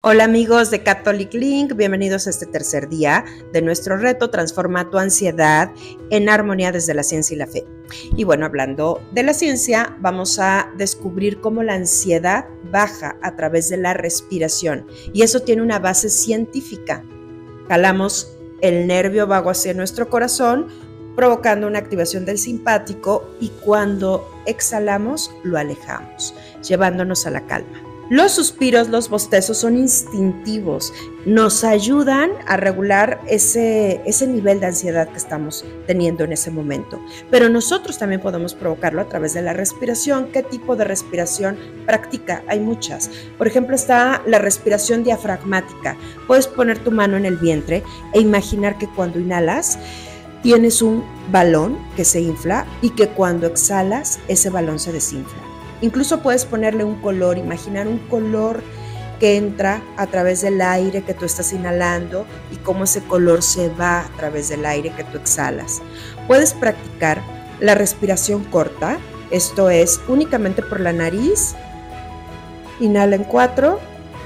Hola amigos de Catholic Link, bienvenidos a este tercer día de nuestro reto Transforma tu ansiedad en armonía desde la ciencia y la fe. Y bueno, hablando de la ciencia, vamos a descubrir cómo la ansiedad baja a través de la respiración y eso tiene una base científica. Jalamos el nervio vago hacia nuestro corazón, provocando una activación del simpático y cuando exhalamos lo alejamos, llevándonos a la calma. Los suspiros, los bostezos son instintivos, nos ayudan a regular ese nivel de ansiedad que estamos teniendo en ese momento. Pero nosotros también podemos provocarlo a través de la respiración. ¿Qué tipo de respiración practica? Hay muchas. Por ejemplo, está la respiración diafragmática. Puedes poner tu mano en el vientre e imaginar que cuando inhalas tienes un balón que se infla y que cuando exhalas ese balón se desinfla. Incluso puedes ponerle un color, imaginar un color que entra a través del aire que tú estás inhalando y cómo ese color se va a través del aire que tú exhalas. Puedes practicar la respiración corta, esto es únicamente por la nariz. Inhala en 4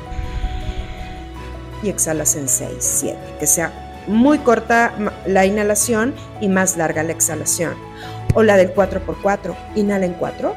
y exhalas en 6, 7, que sea muy corta la inhalación y más larga la exhalación. O la del 4x4, inhala en 4.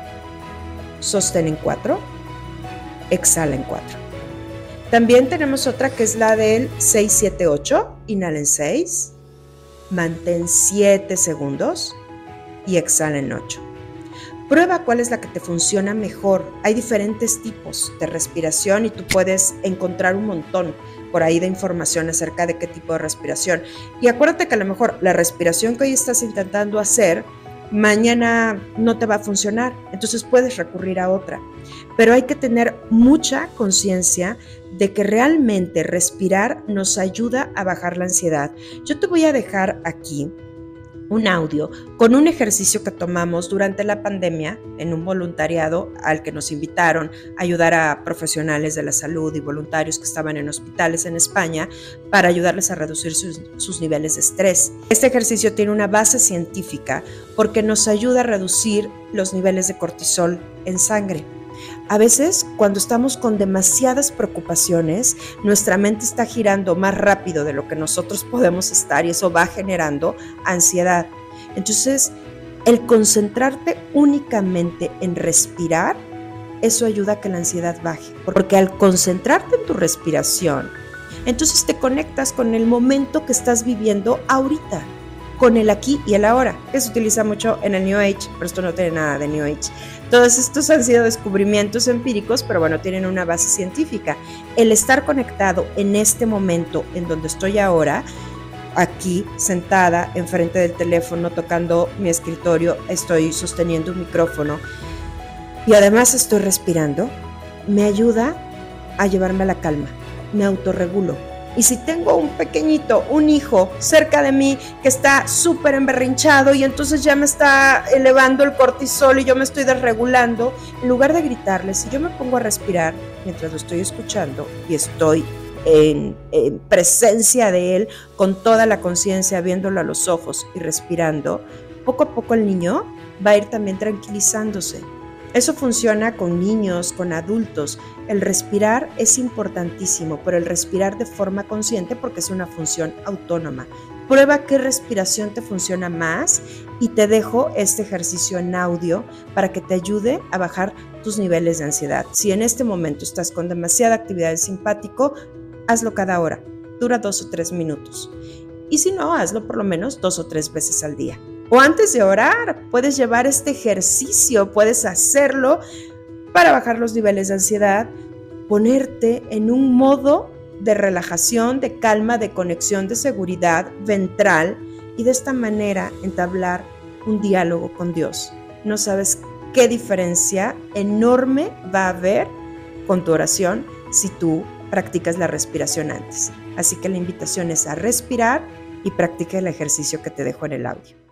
Sostén en 4, exhala en 4. También tenemos otra que es la del 6-7-8, inhala en 6, mantén 7 segundos y exhala en 8. Prueba cuál es la que te funciona mejor. Hay diferentes tipos de respiración y tú puedes encontrar un montón por ahí de información acerca de qué tipo de respiración. Y acuérdate que a lo mejor la respiración que hoy estás intentando hacer mañana no te va a funcionar, entonces puedes recurrir a otra. Pero hay que tener mucha conciencia de que realmente respirar nos ayuda a bajar la ansiedad. Yo te voy a dejar aquí un audio con un ejercicio que tomamos durante la pandemia en un voluntariado al que nos invitaron a ayudar a profesionales de la salud y voluntarios que estaban en hospitales en España para ayudarles a reducir sus niveles de estrés. Este ejercicio tiene una base científica porque nos ayuda a reducir los niveles de cortisol en sangre. A veces, cuando estamos con demasiadas preocupaciones, nuestra mente está girando más rápido de lo que nosotros podemos estar y eso va generando ansiedad. Entonces, el concentrarte únicamente en respirar, eso ayuda a que la ansiedad baje. Porque al concentrarte en tu respiración, entonces te conectas con el momento que estás viviendo ahorita, con el aquí y el ahora, que se utiliza mucho en el New Age, pero esto no tiene nada de New Age. Todos estos han sido descubrimientos empíricos, pero bueno, tienen una base científica. El estar conectado en este momento, en donde estoy ahora, aquí sentada enfrente del teléfono, tocando mi escritorio, estoy sosteniendo un micrófono y además estoy respirando, me ayuda a llevarme a la calma, me autorregulo. Y si tengo un pequeñito, un hijo cerca de mí que está súper emberrinchado y entonces ya me está elevando el cortisol y yo me estoy desregulando, en lugar de gritarle, si yo me pongo a respirar mientras lo estoy escuchando y estoy en presencia de él, con toda la conciencia, viéndolo a los ojos y respirando, poco a poco el niño va a ir también tranquilizándose. Eso funciona con niños, con adultos. El respirar es importantísimo, pero el respirar de forma consciente porque es una función autónoma. Prueba qué respiración te funciona más y te dejo este ejercicio en audio para que te ayude a bajar tus niveles de ansiedad. Si en este momento estás con demasiada actividad del simpático, hazlo cada hora. Dura 2 o 3 minutos. Y si no, hazlo por lo menos 2 o 3 veces al día. O antes de orar, puedes llevar este ejercicio, puedes hacerlo para bajar los niveles de ansiedad, ponerte en un modo de relajación, de calma, de conexión, de seguridad ventral y de esta manera entablar un diálogo con Dios. No sabes qué diferencia enorme va a haber con tu oración si tú practicas la respiración antes. Así que la invitación es a respirar y practica el ejercicio que te dejo en el audio.